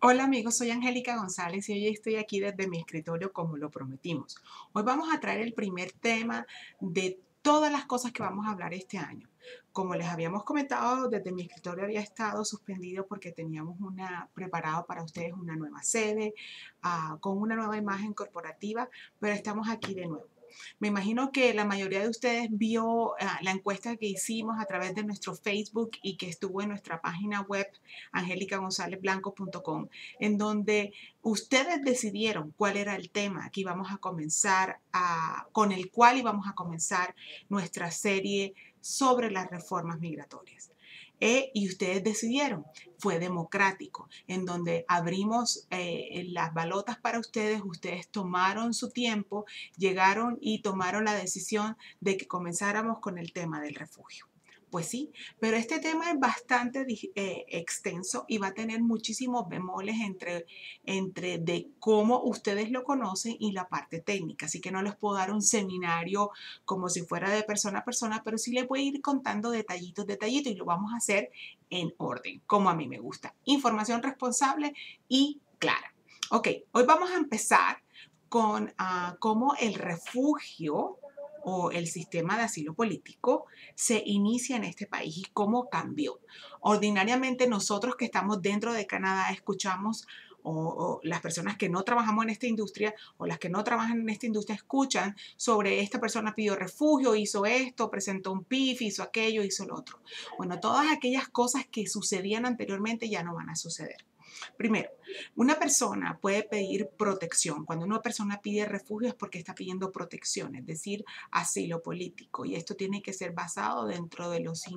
Hola amigos, soy Angélica González y hoy estoy aquí desde mi escritorio como lo prometimos. Hoy vamos a traer el primer tema de todas las cosas que vamos a hablar este año. Como les habíamos comentado, desde mi escritorio había estado suspendido porque teníamos preparado para ustedes una nueva sede, con una nueva imagen corporativa, pero estamos aquí de nuevo. Me imagino que la mayoría de ustedes vio la encuesta que hicimos a través de nuestro Facebook y que estuvo en nuestra página web angelicagonzalezblanco.com, en donde ustedes decidieron cuál era el tema que íbamos a comenzar con el cual íbamos a comenzar nuestra serie sobre las reformas migratorias. Y ustedes decidieron, fue democrático, en donde abrimos las balotas para ustedes, ustedes tomaron su tiempo, llegaron y tomaron la decisión de que comenzáramos con el tema del refugio. Pues sí, pero este tema es bastante extenso y va a tener muchísimos bemoles entre de cómo ustedes lo conocen y la parte técnica. Así que no les puedo dar un seminario como si fuera de persona a persona, pero sí les voy a ir contando detallitos, detallitos y lo vamos a hacer en orden, como a mí me gusta. Información responsable y clara. Ok, hoy vamos a empezar con cómo el refugio o el sistema de asilo político se inicia en este país y cómo cambió. Ordinariamente nosotros que estamos dentro de Canadá escuchamos o las personas que no trabajamos en esta industria o las que no trabajan en esta industria escuchan sobre esta persona pidió refugio, hizo esto, presentó un PIF, hizo aquello, hizo lo otro. Bueno, todas aquellas cosas que sucedían anteriormente ya no van a suceder. Primero, una persona puede pedir protección. Cuando una persona pide refugio es porque está pidiendo protección, es decir, asilo político. Y esto tiene que ser basado dentro de los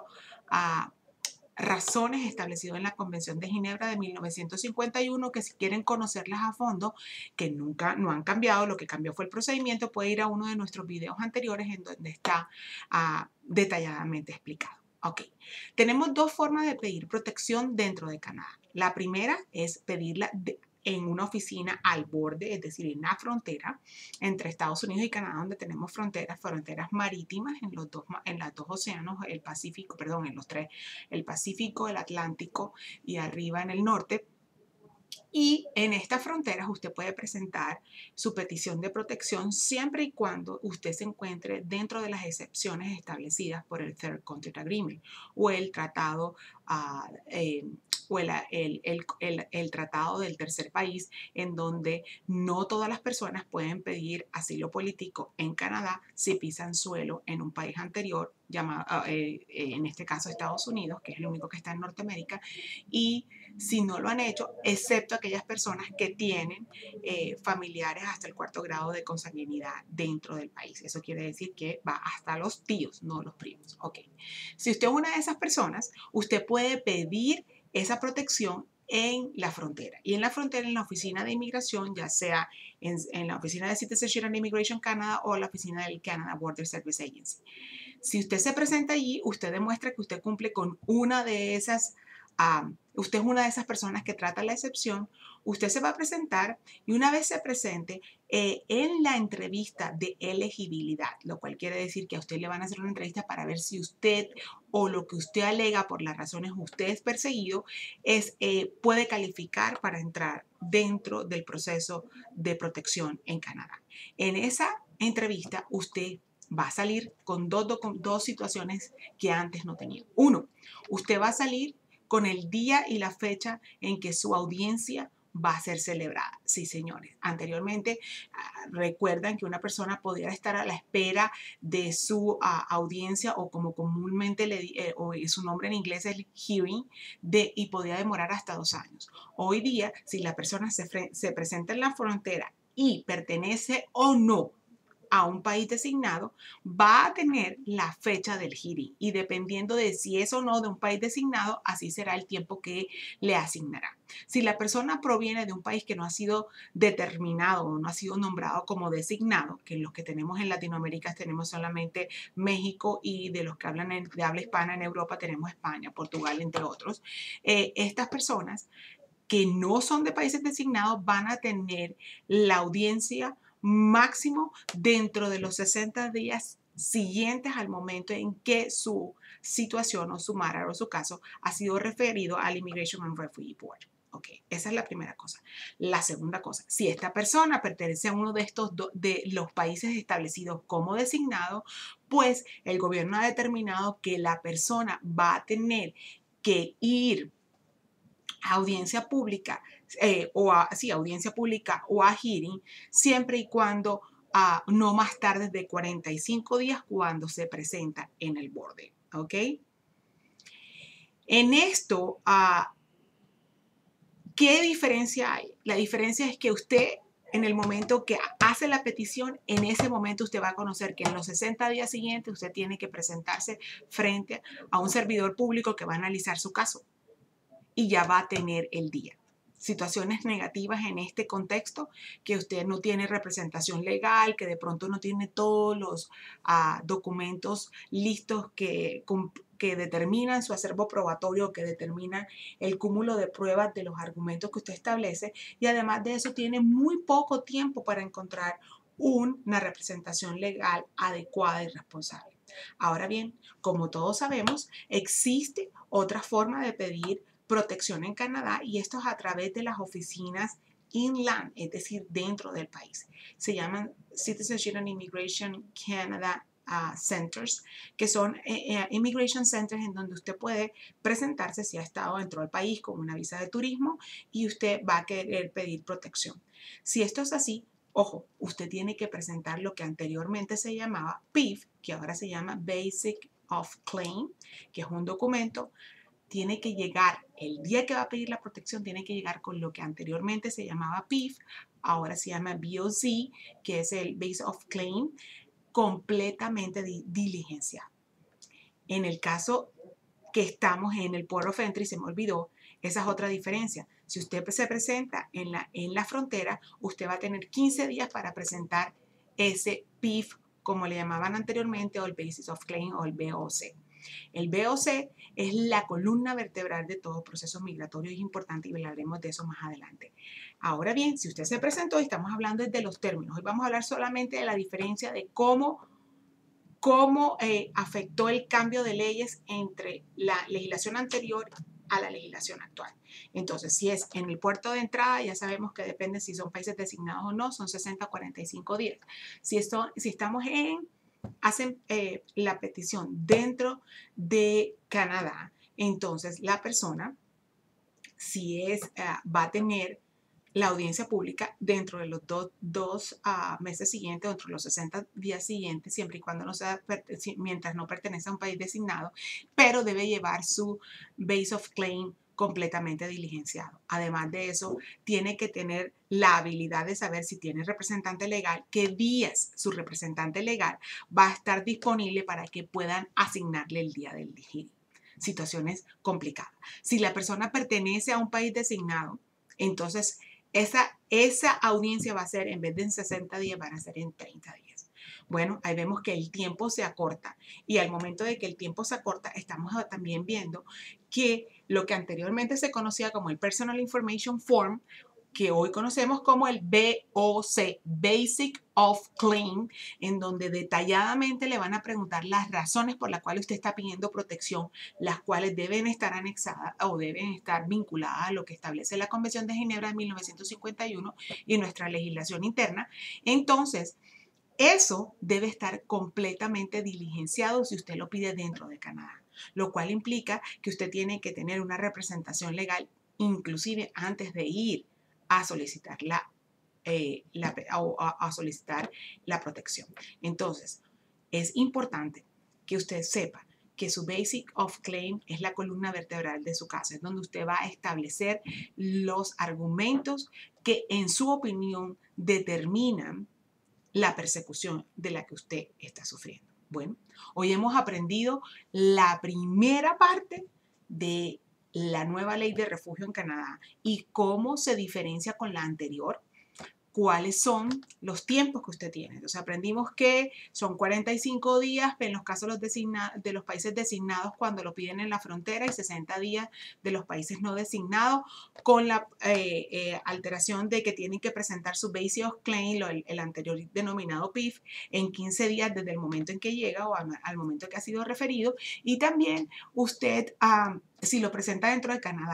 5 razones establecidas en la Convención de Ginebra de 1951, que si quieren conocerlas a fondo, que nunca no han cambiado, lo que cambió fue el procedimiento, puede ir a uno de nuestros videos anteriores en donde está detalladamente explicado. Ok, tenemos dos formas de pedir protección dentro de Canadá. La primera es pedirla en una oficina al borde, es decir, en la frontera entre Estados Unidos y Canadá, donde tenemos fronteras marítimas en los dos océanos, el Pacífico, perdón, en los tres, el Pacífico, el Atlántico y arriba en el norte. Y en estas fronteras usted puede presentar su petición de protección siempre y cuando usted se encuentre dentro de las excepciones establecidas por el Third Country Agreement o el tratado o el tratado del tercer país, en donde no todas las personas pueden pedir asilo político en Canadá si pisan suelo en un país anterior, en este caso Estados Unidos, que es el único que está en Norteamérica, y si no lo han hecho, excepto aquellas personas que tienen familiares hasta el 4º grado de consanguinidad dentro del país. Eso quiere decir que va hasta los tíos, no los primos. Ok. Si usted es una de esas personas, usted puede pedir esa protección en la frontera. Y en la frontera, en la oficina de inmigración, ya sea en la oficina de Citizenship and Immigration Canada o la oficina del Canada Border Service Agency. Si usted se presenta allí, usted demuestra que usted cumple con una de esas, usted es una de esas personas que trata la excepción, usted se va a presentar y una vez se presente en la entrevista de elegibilidad, lo cual quiere decir que a usted le van a hacer una entrevista para ver si usted o lo que usted alega por las razones usted es perseguido, puede calificar para entrar dentro del proceso de protección en Canadá. En esa entrevista usted va a salir con dos situaciones que antes no tenía. Uno, usted va a salir con el día y la fecha en que su audiencia va a ser celebrada. Sí, señores. Anteriormente, recuerdan que una persona podía estar a la espera de su audiencia o como comúnmente o su nombre en inglés es hearing, y podía demorar hasta 2 años. Hoy día, si la persona se presenta en la frontera y pertenece o no a un país designado, va a tener la fecha del hearing y dependiendo de si es o no de un país designado, así será el tiempo que le asignará. Si la persona proviene de un país que no ha sido determinado o no ha sido nombrado como designado, que los que tenemos en Latinoamérica tenemos solamente México y de los que hablan de habla hispana en Europa tenemos España, Portugal, entre otros, estas personas que no son de países designados van a tener la audiencia máximo dentro de los 60 días siguientes al momento en que su situación o su matter o su caso ha sido referido al Immigration and Refugee Board. Ok, esa es la primera cosa. La segunda cosa, si esta persona pertenece a uno de estos de los países establecidos como designado, pues el gobierno ha determinado que la persona va a tener que ir a audiencia pública audiencia pública o a hearing, siempre y cuando no más tarde de 45 días cuando se presenta en el borde. ¿Ok? En esto, ¿qué diferencia hay? La diferencia es que usted, en el momento que hace la petición, en ese momento usted va a conocer que en los 60 días siguientes usted tiene que presentarse frente a un servidor público que va a analizar su caso y ya va a tener el día. Situaciones negativas en este contexto, que usted no tiene representación legal, que de pronto no tiene todos los documentos listos que determinan su acervo probatorio, que determinan el cúmulo de pruebas de los argumentos que usted establece, y además de eso tiene muy poco tiempo para encontrar una representación legal adecuada y responsable. Ahora bien, como todos sabemos, existe otra forma de pedir protección en Canadá y esto es a través de las oficinas inland, es decir, dentro del país. Se llaman Citizenship and Immigration Canada Centers, que son immigration centers en donde usted puede presentarse si ha estado dentro del país con una visa de turismo y usted va a querer pedir protección. Si esto es así, ojo, usted tiene que presentar lo que anteriormente se llamaba PIF, que ahora se llama Basic of Claim, que es un documento. Tiene que llegar, el día que va a pedir la protección, tiene que llegar con lo que anteriormente se llamaba PIF, ahora se llama BOC, que es el Base of Claim, completamente diligenciado. En el caso que estamos en el Port of Entry, se me olvidó, esa es otra diferencia. Si usted se presenta en la frontera, usted va a tener 15 días para presentar ese PIF, como le llamaban anteriormente, o el Basis of Claim, o el BOC. El BOC es la columna vertebral de todo proceso migratorio y es importante y hablaremos de eso más adelante. Ahora bien, si usted se presentó, y estamos hablando de los términos. Hoy vamos a hablar solamente de la diferencia de cómo afectó el cambio de leyes entre la legislación anterior a la legislación actual. Entonces, si es en el puerto de entrada, ya sabemos que depende si son países designados o no, son 60 a 45 días. Si estamos hacen la petición dentro de Canadá, entonces la persona va a tener la audiencia pública dentro de los dos meses siguientes, dentro de los 60 días siguientes, siempre y cuando no sea, mientras no pertenece a un país designado, pero debe llevar su base of claim completamente diligenciado. Además de eso, tiene que tener la habilidad de saber si tiene representante legal, qué días su representante legal va a estar disponible para que puedan asignarle el día del hearing. Situaciones complicadas. Si la persona pertenece a un país designado, entonces esa audiencia va a ser, en vez de en 60 días, van a ser en 30 días. Bueno, ahí vemos que el tiempo se acorta y al momento de que el tiempo se acorta, estamos también viendo que lo que anteriormente se conocía como el Personal Information Form, que hoy conocemos como el BOC, Basic of Claim, en donde detalladamente le van a preguntar las razones por las cuales usted está pidiendo protección, las cuales deben estar anexadas o deben estar vinculadas a lo que establece la Convención de Ginebra de 1951 y nuestra legislación interna. Entonces, eso debe estar completamente diligenciado si usted lo pide dentro de Canadá, lo cual implica que usted tiene que tener una representación legal, inclusive antes de ir a solicitar a solicitar la protección. Entonces, es importante que usted sepa que su Basic of Claim es la columna vertebral de su caso, es donde usted va a establecer los argumentos que en su opinión determinan la persecución de la que usted está sufriendo. Bueno, hoy hemos aprendido la primera parte de la nueva ley de refugio en Canadá y cómo se diferencia con la anterior, cuáles son los tiempos que usted tiene. Entonces aprendimos que son 45 días en los casos de los países designados cuando lo piden en la frontera y 60 días de los países no designados, con la alteración de que tienen que presentar su Basic of Claim, el anterior denominado PIF, en 15 días desde el momento en que llega o al momento que ha sido referido. Y también usted, si lo presenta dentro de Canadá,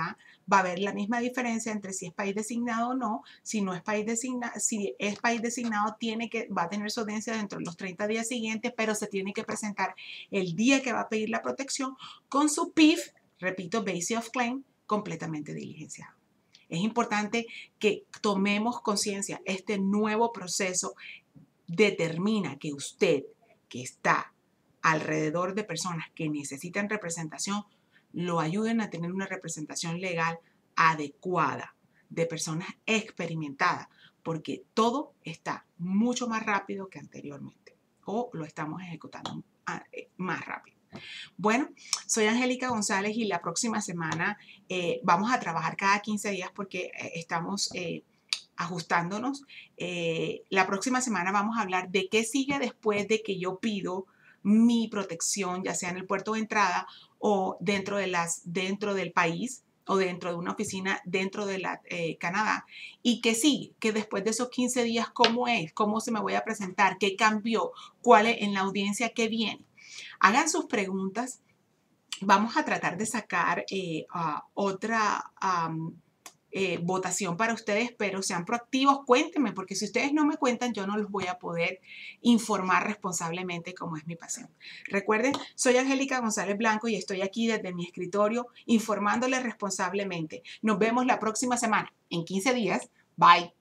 va a haber la misma diferencia entre si es país designado o no. Si no es país designado, si es país designado, va a tener su audiencia dentro de los 30 días siguientes, pero se tiene que presentar el día que va a pedir la protección con su PIF, repito, Basis of Claim, completamente diligenciado. Es importante que tomemos conciencia. Este nuevo proceso determina que usted, que está alrededor de personas que necesitan representación, lo ayuden a tener una representación legal adecuada, de personas experimentadas, porque todo está mucho más rápido que anteriormente, o lo estamos ejecutando más rápido. Bueno, soy Angélica González y la próxima semana vamos a trabajar cada 15 días porque estamos ajustándonos. La próxima semana vamos a hablar de qué sigue después de que yo pido mi protección, ya sea en el puerto de entrada o dentro del país o dentro de una oficina dentro de Canadá. ¿Y qué sigue? Que después de esos 15 días, ¿cómo es? ¿Cómo se me voy a presentar? ¿Qué cambió? ¿Cuál es en la audiencia que viene? Hagan sus preguntas. Vamos a tratar de sacar otra votación para ustedes, pero sean proactivos, cuéntenme, porque si ustedes no me cuentan, yo no los voy a poder informar responsablemente como es mi pasión. Recuerden, soy Angélica González Blanco y estoy aquí desde mi escritorio informándoles responsablemente. Nos vemos la próxima semana, en 15 días. Bye.